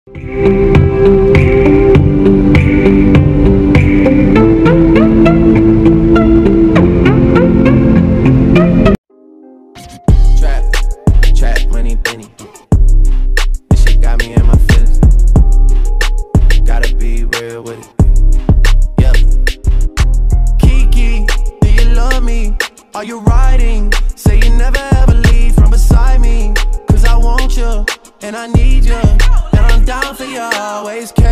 Trap money, Benny. This shit got me in my feelings. Gotta be real with it. Yeah. Kiki, do you love me? Are you riding? Say you never ever leave from beside me. Cause I want you, and I need you, and I'm down for you always.